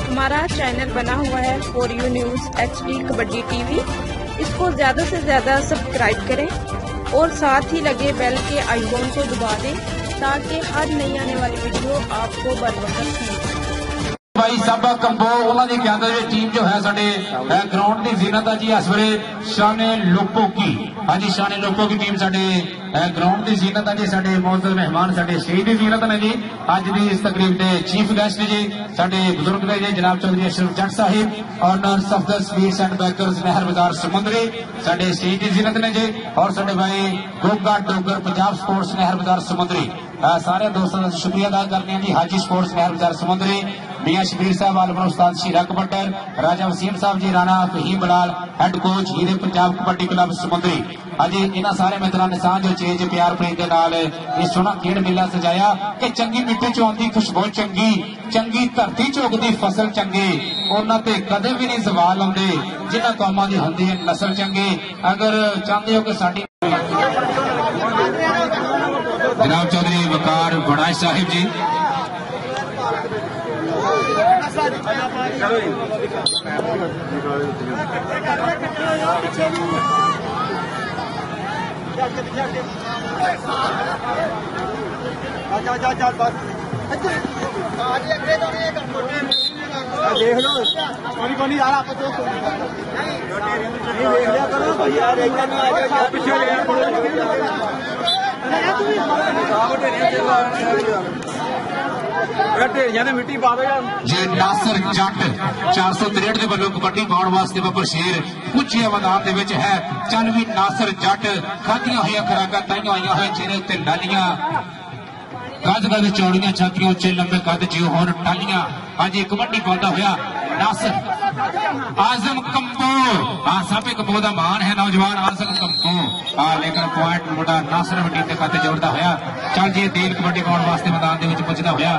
हमारा चैनल बना हुआ है for you news HD kabaddi TV। इसको ज़्यादा से ज़्यादा सब्सक्राइब करें और साथ ही लगे बेल के आइकॉन को दबा दें ताकि हर नई आने वाली वीडियो आपको बर वक्त मिले। भाई साबा कंबो उन्होंने क्यादत टीम जो है साडे ग्राउंड की जीनत है जी। इस वे शाने लोपो की हाँ जी शाने लोपो की टीम साडे ग्राउंड की जीनत है जी। साडे मौजूद मेहमान साडे स्टेज की जीनत ने जी। अज की इस तकरीब के चीफ गेस्ट जी साडे बुजुर्ग ने जी जनाब Chaudhry Ashraf Jatt Sahib owners of the sweets and bakers नहर बाजार समुंदरी साडे स्टेज की जीनत ने जी। और साडे भाई गोगा डोगर पंजाब स्पोर्ट्स नहर बाजार समुंदरी सारे दोस्तों का शुक्रिया अदा करते हैं जी। हाजी स्पोर्ट्स नहर बाजार समुंदरी मियां शबीर साहब आलमर उस्ताद शीरा कबड्डर राजा वसीम साहब जी राणा फहीम बलाल हैड कोच हीरे पंजाब कबड्डी क्लब समुंदरी। अज इन्होंने सारे मित्रों ने सांझ चेज प्यार प्रेम के नाल ये सोहना खेड मेला सजाया कि चंगी मिट्टी चो आंदी खुशबू चंगी चंगी धरती चो उगदी फसल चंगी उन्होंने कदे भी नहीं सवाल आते जिन्होंने कौमां दी हुंदी है नस्ल चंगी। अगर चाहते हो कि साडी जनाब चौधरी वकार बड़ाई साहिब जी देख लो कोई यार आप तो देख लिया करो भाई यार पीछे मिट्टी पा दो जे नासर जट 463 के वालों कबड्डी पाने वास्ते बबर शेर पूछे मैदान है। चल भी नासर जट खादियां हुई खुराक ताइयां आईया हुई चेहरे उत्ते लालियां गज गज चौड़ियां छातियां उच्चे लंबे कद जियो होन टालियां। अज कबड्डी पाता होया नासर आजम कंबो साबे कंबो का मान है नौजवान आजम कंबो लेकिन पॉइंट मुंडा नासर वड्डी के खाते जोड़ता होया। चल जी तीन कबड्डी पाने वास्ते मैदान पहुंचता होया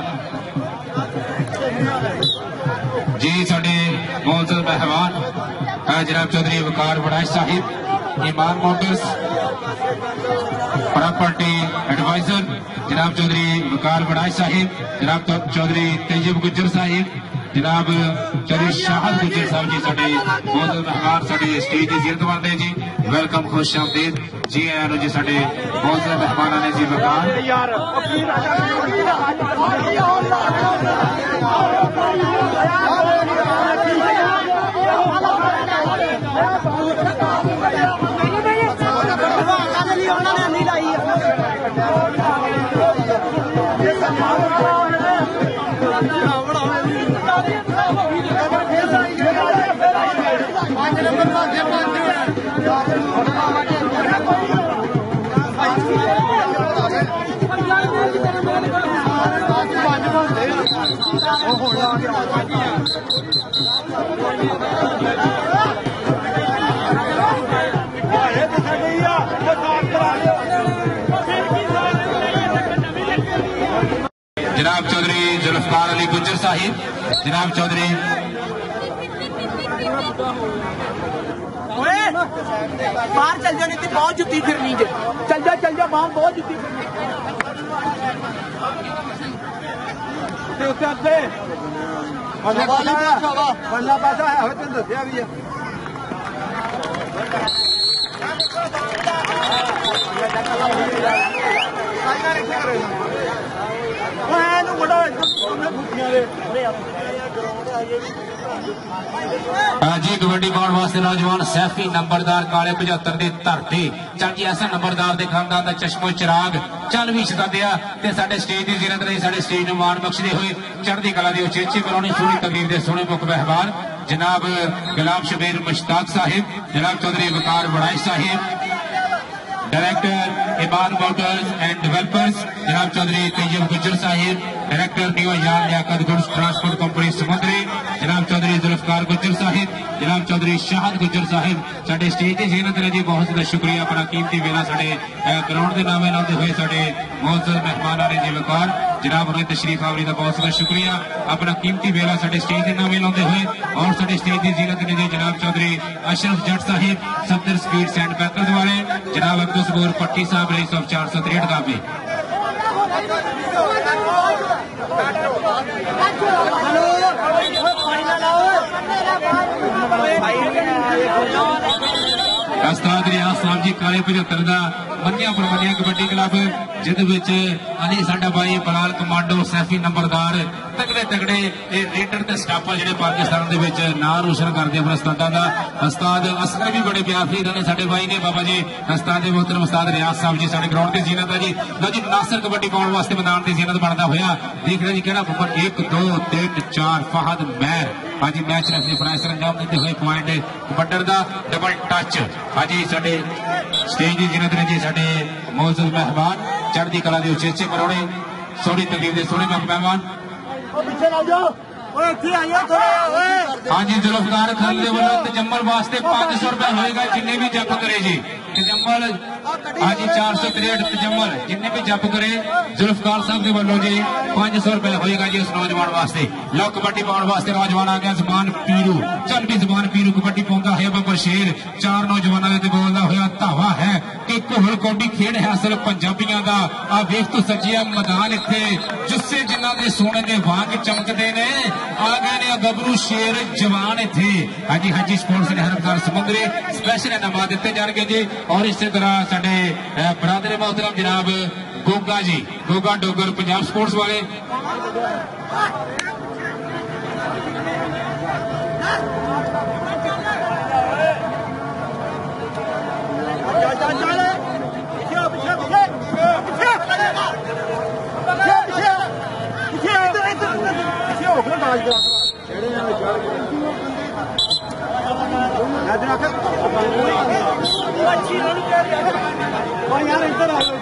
जी। साडे मौजूद मेहमान जनाब चौधरी वकार बड़ाई Sahib Iman motors property adviser जनाब चौधरी वकार बड़ाई साहिब जनाब चौधरी तैयब गुज्जर साहिब जनाब चौधरी शाहद गुज्जर साहब जी साडे मौजूद मेहमान साडे स्टेज की जिरत बनते जी। वेलकम खुश आमदीद जी आया जी साडे मौजूद मेहमान ने जी वकार जनाब चौधरी जुल्फकार अली गुज्जर साहिब जनाब चौधरी बाहर चल जाओ नहीं बहुत जुत्ती फिरनी है। चल जाओ बाहर बहुत जुत्ती फिरनी पहला पासा है तेन दसिया भी है जी। कबड्डी पाने वास्ते नौजवान सैफी नंबरदार काले 75 की धरती चल जी ऐसा नंबरदार के खानदान का चश्मो चिराग चल भी छका दिया साडे स्टेज की जीरत रही साडे स्टेज में मान बख्शते हुए चढ़ती कला की उचेची बनानी सोहनी तकरीर के सोहने मुख मेहमान जनाब गुलाम शबीर मुश्ताक साहिब जनाब चौधरी वकार बड़ाई Sahib director Iman motors and developers जनाब Chaudhry Tayyab Gujjar Sahib director new Ayan Liaquat goods transport company Samundri जनाब चौधरी जुल्फकार गुज्जर साहिब जनाब चौधरी शाहद गुज्जर साहिब साडे स्टेज की जीनत ने जी बहुत ज्यादा शुक्रिया अपना कीमती वेला साडे ग्राउंड के नामे लाते हुए साडे मौजूद मेहमान ने जी वकार जनाब उन्हें तशरीफ आवरी का बहुत ज्यादा शुक्रिया अपना कीमती वेला साडे स्टेज के नामे लाते हुए और साडे स्टेज की जीनत ने जी जनाब Chaudhry Ashraf Jatt Sahib Safdar sweets and bakers वाले जनाब अब्दुल सबूर पट्टी साहब रईस ऑफ 463 गावे हेलो उस्ताद रियाज साहब जी काले 75 का मनिया परमनिया कबड्डी क्लब जिद अली साडा भाई बलाल कमांडो सैफी नंबरदार तगड़े तगड़े रेडर ते स्टाफर जिहड़े पाकिस्तान दे विच नाम रोशन करदे अपने उस्तादां दा। उस्ताद असगर भी बड़े प्यार फरीद ने साडे भाई ने बाबा जी उस्ताद मोहतरम उस्ताद रियाज साहब जी साडे ग्राउंड की जीनत है जी। लो जी नासिर कबड्डी पाउण वास्ते मैदान की जीनत बनता होया देख रहे जी केड़ा number 1 2 3 4 Fahad Mair Haji match referee फराइज अंजाम देते हुए पॉइंट कबड्डर का डबल टच हाजी साडे स्टेज की जीनत ने जी साडे मौजूद मेहमान चढ़ती कला के उचेचे मरोड़े सोहनी तकलीफ के सोहने मेहमान हाँ जी जुल्फकार खान के वालों तजम्मल वास्ते 500 रुपया होएगा जिन्हें भी जप करे जी तजम्मल हाँ जी 463 तजम्मल जिन्हें भी जप करे जुल्फकार साहब के वालों जी 500 रुपया होएगा जी उस नौजवान वास्ते। लो कबड्डी पाउण वास्ते नौजवान आ गया जबान पीरू चल भी जबान पीरू कबड्डी पाउंदा है बाबा शेर चार नौजवानों के बोलता होया धावा है कि कोहल कौडी खेड है असल पंजाबियों का आ वेख तो सजिया मैदान इत्थे जुस्से जिन्हां दे सोने दे वांग चमकदे ने आ गए ने गबरू शेर जवान इत्थे हाजी हाजी स्पोर्ट्स ने हरमदार समुद्री स्पेशल इनाम दिते जाएंगे जी। और इस तरह साडे बरादर मोहतरम जनाब गोगा जी गोगा डोगर पंजाब स्पोर्ट्स वाले यार इधर आओ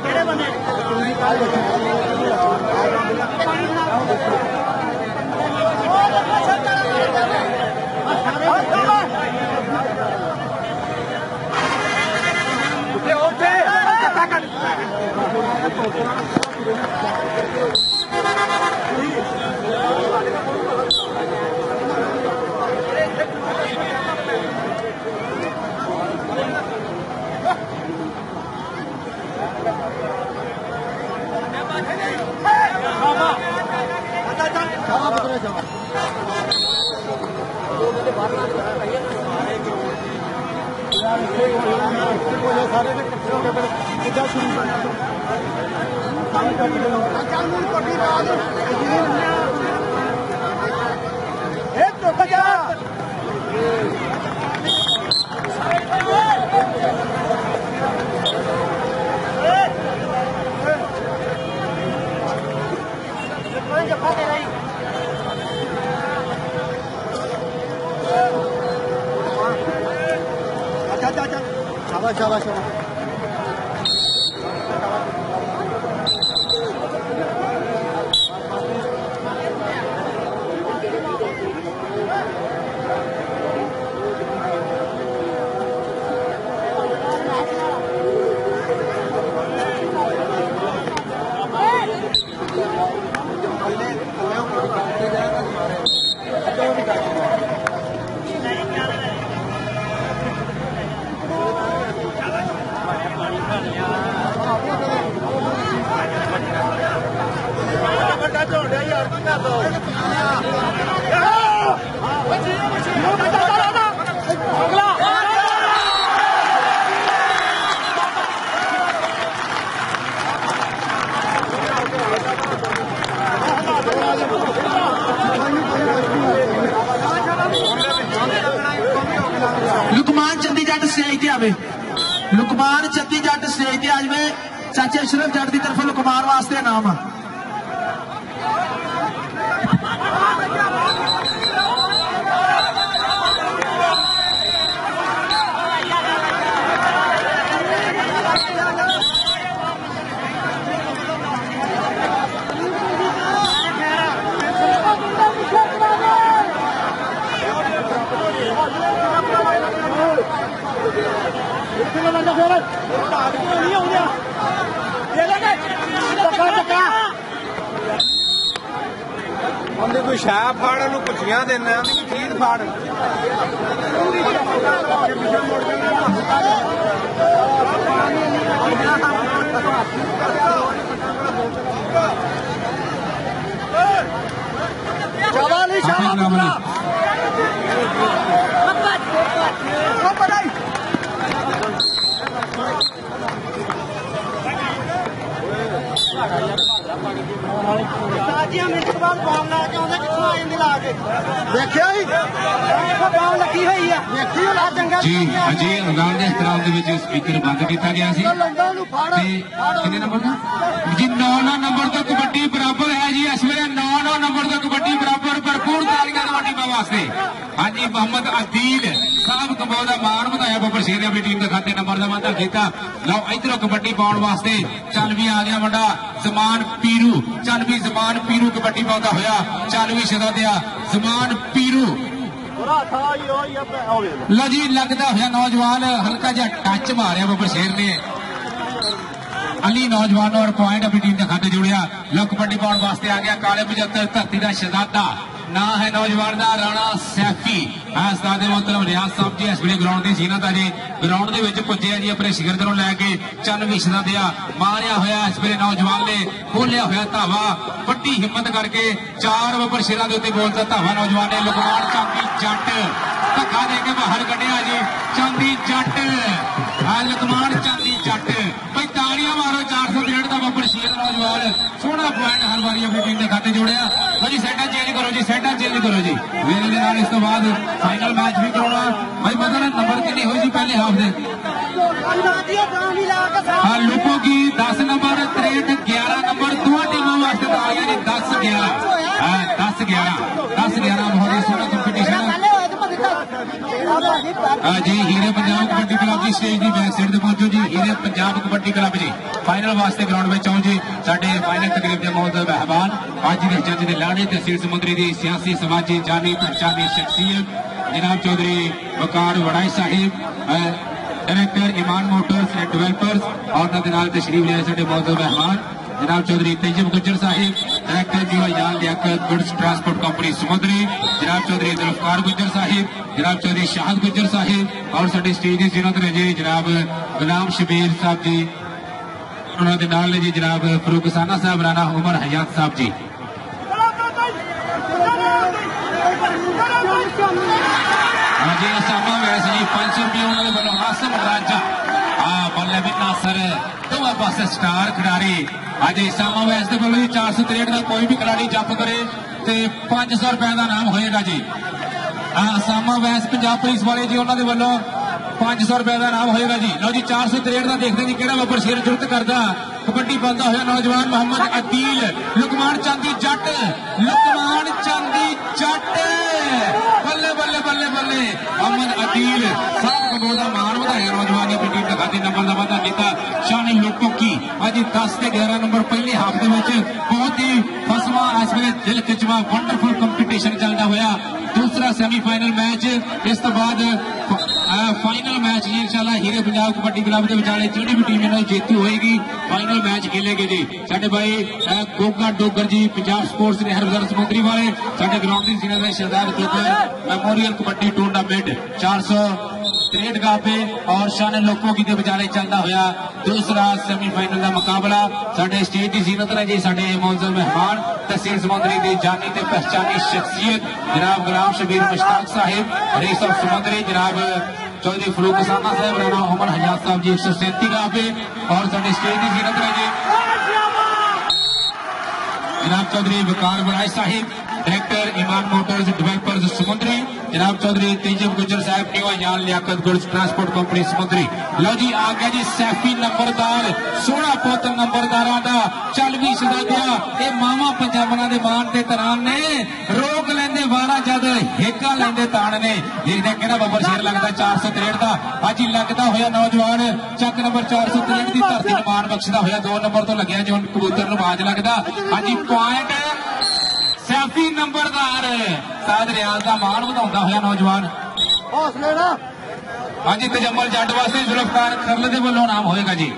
शाबाश लुकमान चंदी जट स्टेज आवे लुकमान चंदी जट स्टेज आ जाए चाचे अशरफ जट की तरफ लुकमान वास्ते नाम ਉਹਦੇ ਕੋਈ ਸ਼ਾਹ ਫਾੜ ਉਹਨੂੰ ਕੁੱਛੀਆਂ ਦੇਣਾ ਉਹਦੀ ਕੋਈ ਚੀਜ਼ ਫਾੜ शाबाश शाबाश ਤਾਜੀਆਂ ਮਿੰਟ ਬਾਅਦ ਬਾਲ ਲਾ ਕੇ ਆਉਂਦੇ ਕਿੱਥੋਂ ਆ ਜਾਂਦੇ ਲਾ ਕੇ ਦੇਖਿਆ ਹੀ ਬਾਲ ਲੱਗੀ ਹੋਈ ਆ ਵੇਖੀ ਲਾ ਚੰਗਾ ਜੀ ਅਜੇ ਅਰਦਾਸ ਦੇ ਇਤਰਾਮ ਦੇ ਵਿੱਚ ਸਪੀਕਰ ਬੰਦ ਕੀਤਾ ਗਿਆ ਸੀ ਤੇ ਕਿੰਨੇ ਨੰਬਰ ਦਾ ਜੀ 9 ਨੰਬਰ ਤੋਂ ਕਬੱਡੀ ਬਰਾਬਰ ਹੈ ਜੀ ਇਸ ਵੇਲੇ 9 ਨੰਬਰ ਤੋਂ ਕਬੱਡੀ ਬਰਾਬਰ ਭਰਪੂਰ ਤਾਲੀਆਂ ਤੁਹਾਡੀ ਬਾਬਾ ਵਾਸਤੇ ਹਾਂਜੀ ਮੁਹੰਮਦ ਅਦੀਲ ਸਾਹਿਬ ਕੰਬੋਜ ਦਾ ਮਾਣ ਵਧਾਇਆ ਬੱਬਰ ਸ਼ੇਰ ਨੇ ਆਪਣੀ ਟੀਮ ਦੇ ਖਾਤੇ ਨੰਬਰ ਦਾ ਵਾਧਾ ਕੀਤਾ ਲਓ ਇਧਰੋਂ ਕਬੱਡੀ ਪਾਉਣ ਵਾਸਤੇ ਚੱਲ ਵੀ ਆ ਗਿਆ ਮੁੰਡਾ ਜ਼ਮਾਨ ਪੀਰੂ ਚੱਲ ਵੀ ਜ਼ਮਾਨ ਪੀਰੂ ਕਬੱਡੀ ਪਾਉਂਦਾ ਹੋਇਆ ਚੱਲ ਵੀ ਸ਼ਦਾ ਦਿਆ ਜ਼ਮਾਨ ਪੀਰੂ ਲਓ ਜੀ ਲੱਗਦਾ ਹੋਇਆ ਨੌਜਵਾਨ ਹਲਕਾ ਜਿਹਾ ਟੱਚ ਮਾਰਿਆ ਬੱਬਰ ਸ਼ੇਰ ਨੇ ਅਲੀ ਨੌਜਵਾਨ ਔਰ ਪੁਆਇੰਟ ਆਪਣੀ ਟੀਮ ਦੇ ਖਾਤੇ ਜੋੜਿਆ ਲਓ ਕਬੱਡੀ ਪਾਉਣ ਵਾਸਤੇ ਆ ਗਿਆ ਕਾਲੇ 75 ਧਰਤੀ ਦਾ ਸ਼ਹਜ਼ਾਦਾ ਨਾ ਹੈ ਨੌਜਵਾਨ ਦਾ ਰਾਣਾ ਸੈਫੀ ਉਸਤਾਦ ਮੁਹਤਰਮ ਰਿਆਜ਼ ਸਾਹਿਬ ਜੀ ਇਸ ਵੇਲੇ ਗਰਾਊਂਡ ਦੀ ਜ਼ੀਨਤ ਆ ਜੀ ਗਰਾਊਂਡ ਦੇ ਵਿੱਚ ਪੁੱਜਿਆ ਜੀ ਆਪਣੇ ਸ਼ਿਗਰਦ ਨੂੰ ਲੈ ਕੇ ਚੰਨ ਵਿਸ਼ਦਾ ਦਿਆ ਮਾਰਿਆ ਹੋਇਆ ਇਸ ਵੇਲੇ ਨੌਜਵਾਨ ਨੇ ਖੋਲਿਆ ਹੋਇਆ ਧਾਵਾ ਵੱਡੀ ਹਿੰਮਤ ਕਰਕੇ 4 ਓਵਰ ਸ਼ੇਰਾਂ ਦੇ ਉੱਤੇ ਬੋਲਦਾ ਧਾਵਾ ਨੌਜਵਾਨ ਨੇ ਲੁਕਮਾਨ ਚਾਂਦੀ ਜੱਟ ਧੱਕਾ ਦੇ ਕੇ ਬਾਹਰ ਕੱਢਿਆ ਜੀ ਚਾਂਦੀ ਜੱਟ ਲੁਕਮਾਨ ਚਾਂਦੀ ਜੱਟ ਬਈ ਤਾੜੀਆਂ ਮਾਰੋ 401 ਦਾ ਬੱਬਰ ਸ਼ੇਰ ਨੌਜਵਾਨ ਸੋਹਣਾ ਪੁਆਇੰਟ ਹਰ ਵਾਰੀ ਆਪਣੀ ਟੀਮ ਦੇ ਖਾਤੇ ਜੋੜਿਆ ਭਾਜੀ ਸੈਟਾਂ ਚੇਂਜ ਕਰੋ ਜੀ ਸੈਟਾਂ ਚੇਂਜ ਕਰੋ ਜੀ ਵੇਲੇ ਦੇ ਨਾਲ ਇਸ ਤੋਂ ਬਾਅਦ ਫਾਈਨਲ ਮੈਚ ਵੀ ਕਰਾਉਣਾ ਭਾਈ ਮਤਲਬ ਨੰਬਰ ਕਿੰਨੀ ਹੋਈ ਜੀ ਪਹਿਲੇ ਹਾਫ ਦੇ ਹਾਂ ਲੁਕੋ ਕੀ 10 ਨੰਬਰ 63 11 ਨੰਬਰ ਦੋਵਾਂ ਟੀਮਾਂ ਵਾਸਤੇ ਤਾਲੀਆਂ ਜੀ 10 11 10 11 ਬਹੁਤ ਹੀ ਸੋਹਣਾ ਕੰਪੀਟੀਸ਼ਨ ਜੀ ਹੀਰੇ ਪੰਜਾਬ ਕਬੱਡੀ ਕਲੱਬ ਦੀ ਸਟੇਜ ਦੀ ਬੈਕ ਸਾਈਡ ਤੇ ਪਹੁੰਚੋ ਜੀ ਹੀਰੇ ਪੰਜਾਬ ਕਬੱਡੀ ਕਲੱਬ ਜੀ ਫਾਈਨਲ ਵਾਸਤੇ ਗਰਾਊਂਡ ਵਿੱਚ ਆਓ ਜੀ ਸਾਡੇ ਫਾਈਨਲ ਤਕਰੀਬ ਦੇ ਮੌਜੂਦ ਮਹਿਮਾਨ ਅੱਜ ਦੇ ਜੱਜ ਦੇ ਲਾੜੇ ਤੇ ਤਹਿਸੀਲ ਸਮੁੰਦਰੀ ਦੀ ਸਿਆਸੀ ਸਮਾਜੀ ਜਾਨੀ ਪਛਾਣੀ ਸ਼ਖਸੀਅਤ ਜਨਾਬ Chaudhry Waqar Waraich Sahib director Iman motors and developers और तशरीफ लिया साडे मौजूद मेहमान जनाब चौधरी तैयब गुज्जर साहिब डायरेक्टर जीवा यान लियाकत गुड्स ट्रांसपोर्ट कंपनी समुद्री जनाब चौधरी जुल्फकार गुज्जर साहिब जनाब चौधरी शाहद गुज्जर साहिब और साडे स्टेज की जिन्होंने रजे जनाब गुलाम शबीर साहब जी उन्होंने नाल ने जी जनाब फरूक साना साहब राना उमर हयात साहब जी जी असामा वैसे जी 500 रुपये उन्होंने वालों आसम राजा बल्ले भी नासर दोवें पासे स्टार खिडारी अज असामा वैस के वालों 463 का कोई भी खिलाड़ी जप करे तो 500 रुपए का नाम होएगा जी असामा वैस पंजाब पुलिस वाले जी उन्होंने वालों 500 रुपए का नाम होएगा जी लो जी 463 का देखते जी कि बब्बर शेर जुरत करता कबड्डी पाता हुआ नौजवान मोहम्मद अदील लुकमान चांदी जट बल्ले बल्ले बल्ले बल्ले मोहम्मद अदील सब कबो का मान बढ़ाया नौजवान ने टीम का खाते नंबर का वादा किया शान लोगों की अज 10 से 11 नंबर पहले हाफ के बहुत ही फसवा इस वे दिल खिचवा वंडरफुल कंपीटिशन चलता हुआ दूसरा सेमीफाइनल मैच इस तो बाद फाइनल मैच जी इंशाल्लाह हीरे पंजाब कबड्डी क्लब के विचाले जिहड़ी भी टीम इन्होंने जेतू होएगी फाइनल मैच खेलेगी जी साडे भाई गोगा डोगर जी पंजाब स्पोर्ट्स ने हरबदर समुद्री वाले साडे ग्राउंड की सीनियर में शहजाद डोगर मेमोरियल कबड्डी टूर्नामेंट 463 का पे और शान लोगों की विचाले चलता हुआ दूसरा सेमीफाइनल का मुकाबला साडे स्टेज की जीनत ने जी साडे मौजूद मेहमान तहसील समुद्री की जानी ते पहचानी शख्सियत जनाब गुलाम शबीर मुश्ताक साहिब रईस ऑफ समुद्री जनाब चौधरी फरूक साना साहब राना उमर हयात साहब जी 137 का पे और साडे स्टेज की जीनत ने जी जनाब चौधरी वकार बड़ाई Sahib director Iman motors developers Samundri जनाब चौधरी तैयब गुज्जर साहब न्यू यान लियाकत गुड्स ट्रांसपोर्ट कंपनी समुद्री लो जी आ गया जी सैफी नंबरदार सोना पुत नंबरदारा दा चल भी सदा दिया ये मावा पंजाबना दे मान ते तरान ने रोक लेंदे वारा जद हेका लेंदे तान ने देखदे केड़ा बब्बर शेर लगदा 463 दा अज लगदा होया नौजवान चक नंबर 463 दी धरती नूं मान बख्शदा होया 2 नंबर तो लग्या जो कबूतर नूं बाज लगदा अज पॉइंट सैफी नंबरदार साद रियाज का मान बढ़ाता हुआ नौजवान हौसले ना हाँ जी तजम्मल जट वास्ते जुल्फकार खरल के वालों नाम होएगा जी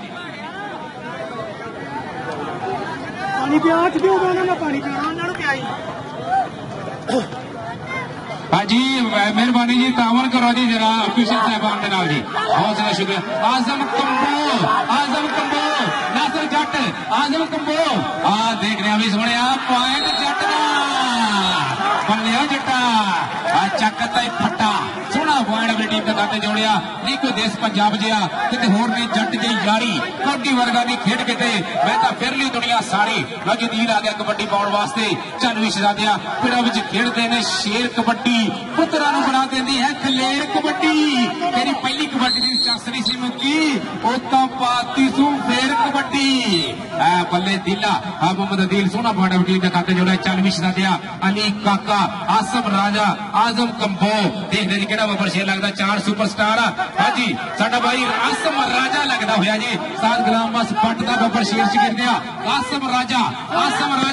हाँ जी मेहरबानी जी तावन करो जी जरा ऑफिशियल साहबान के नाल जी बहुत सारा शुक्रिया आजम कंबो नासिर जट आजम कंबो देख रहे भी सुने पॉइंट जट का बल्लिया जट्टा चक फट्टा सोना सोहना पॉइंट अपनी टीम के खाते जोड़िया नहीं कोई देश पंजाब जिहा किते होर नहीं जट जी यारी कबड्डी वर्गा की खेड किते मैं तो फिर ली दुनिया सारी लगी दील आ गया कबड्डी पाउण वास्ते चल भी शहजादियां पिंडां विच खेडदे ने शेर कबड्डी पुत्तरां नूं बना देंदी है खलेर कबड्डी तेरी पहली कबड्डी दी चासनी सी मुक्की ओ तां पाती सू फेर कबड्डी बल्ले दिला मोहम्मद अदील सोहना पॉइंट अपनी टीम के खाते जोड़िया चल भी शहजादियां अली काका आसम राजा आजम कंबो देखते जी केड़ा बबर शेर लगता 4 सुपरस्टार हाँ जी साडा भाई आसम राजा लगता होया जी साथ गुलाम बस पट का बबर शेर च गिर गया आसम राजा हाँ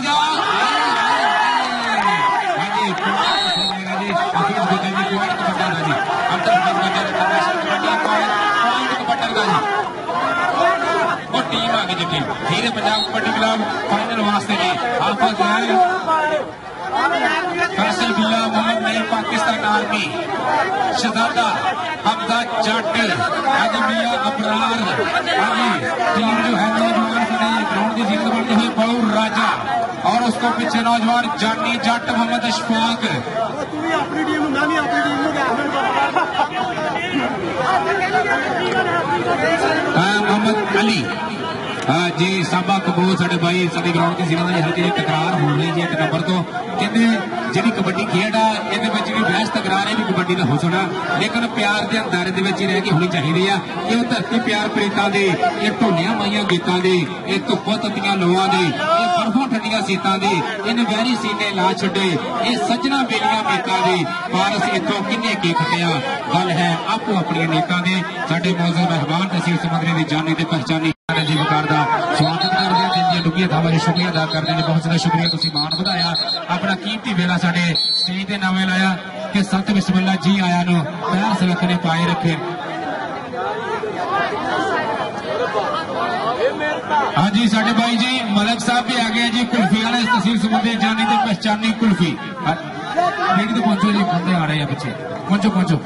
जी और टीम आ गई जी टीम धीरे पंजाब कबड्डी क्लब फाइनल वास्ते जी हाफिज फैसल बिल्ला मोहम्मद नई पाकिस्तान आर्मी शहजादा हमजा जट आजम मियां अबरार टीम जो है नौजवान ग्राउंड की जीत बनते हुए बड़ू राजा और उसको पीछे नौजवान जानी जट मोहम्मद अशफाक मोहम्मद अली जी साबा कबूल साडे भाई साडी ग्राउंड की सीमा में हल्की तकरार हो रही है एक नंबर तो कहते जी कबड्डी खेड आ ये बहस तकरार है भी कबड्डी का हो सकना लेकिन प्यार के अंदारे ही रह के होनी चाहिए ये धरती प्यार प्रीतां दी ये ढोलियां माइया गीतां दी ये धुप्प तत्तियां लोआं दी ये बर्फों ठंडियां सीतां दी इन वैरी सीने ला छड्डे ये सजना बेलियां मीतां दी पारस इत्थों किन्ने की खटिया गल है आपो अपनी नीतां दी साडे मौजूद मेहमान तहसील समंदरी की जानी ते पहचानी जी वकार का स्वागत करते हैं दिन दी डुगिया थावां शुक्रिया अदा करते हैं बहुत ज़्यादा शुक्रिया तुसीं मान वधाया अपना कीमती वेला साडे स्टेज ते नवें लाया कि सत बिस्मिल्ला जी आया नु पैर सलख ने पाए रखे हाँ जी साडे भाई जी मलक साहब भी आ गए जी कुल्फी वाले तहसील समंदरी जानी ते पहचानी कुल्फी रेडी तो पहुंचो जी बंदे आ रहे हैं पीछे पहुंचो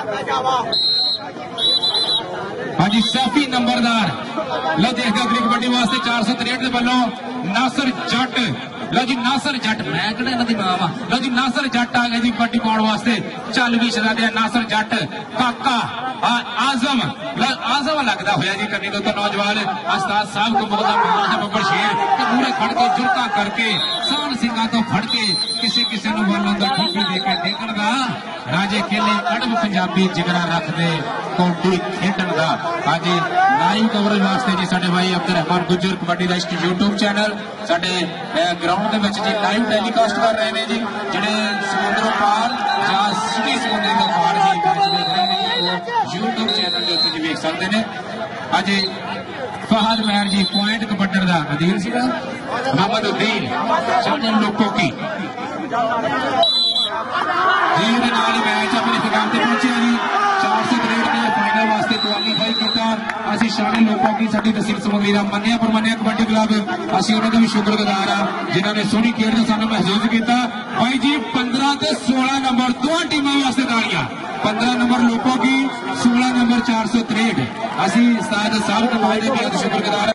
हाँ जी सैफी नंबरदार लो देखते अगली कबड्डी वास्ते 463 के वालों नासर जट लो जी नासर जट मैं कहना इन्हां दी मां वा लो जी नासर जट आ गए जी कबड्डी पाउण वास्ते चल भी शहजादिया नासर जट काका आजम लगता होया जी करनी तो नौजवान उस्ताद साहब को बहुत बब्बर शेर पूरे खड़ के जुरता करके सान सिंगा तो फड़ के किसी नु वालों दा ठोकी दे के देखण दा राजे खेले अड़ब पंजाबी जिगरा रखदे कौडी खेडण दा अज लाइव कवरेज वास्ते जी साडे भाई अब्दुल रहमान गुजर कबड्डी दा यूट्यूब चैनल साडे ग्राउंड दे विच जी लाइव टेलीकास्ट कर रहे हैं जी जिहड़े समुद्रों पार जां सिटी समुद्र तो पार जी यूट्यूब चैनल के उत्ते जी वेख सकते हैं अज फहद महर जी पॉइंट कबड्डर दा अदील सीगा मोहम्मद उद्दीन साडे लोको की जी उहदे नाल ही मैच अपने फिगाम ते पहुंचे जी 463 के फाइनल वास्ते क्वालीफाई किया असीं शाने लोगों की साडी तहसील समंदरी दा मन्निया परमन्निया कबड्डी क्लब असीं उन्हां दा भी शुक्रगुजार हां जिन्हां ने सोहनी खेड दा सानू महसूस किया भाई जी 15 ते 16 नंबर दो टीमां वास्ते तालियां 15 नंबर लोगों की 16 नंबर 463 असीं उस्ताद साहब के बहुत शुक्रगुजार